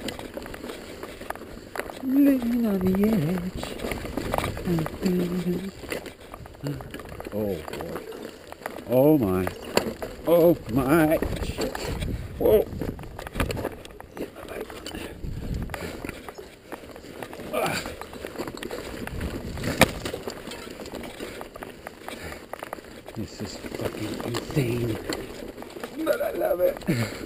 Living on the edge. Oh boy. Oh my. Oh my. Whoa. This is fucking insane. But I love it.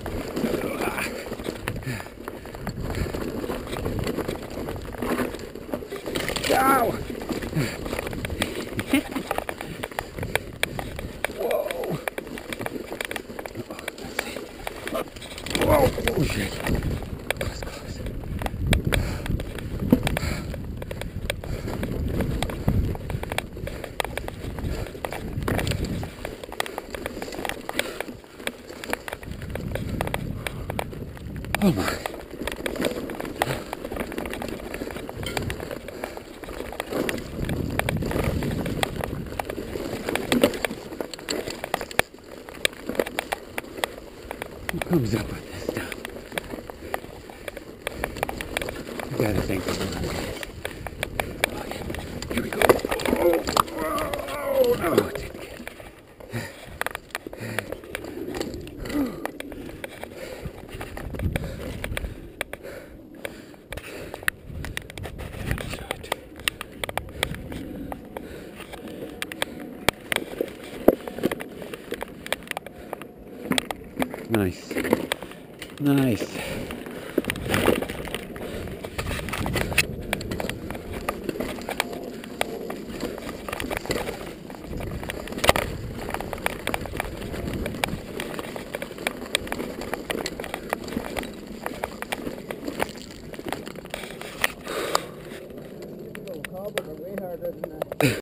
Ow! Whoa! Whoa! Oh shit! Close, close. Oh my! Who comes up with this stuff? I gotta thank someone. Okay, here we go. Oh, no, it's in again. Nice. Nice.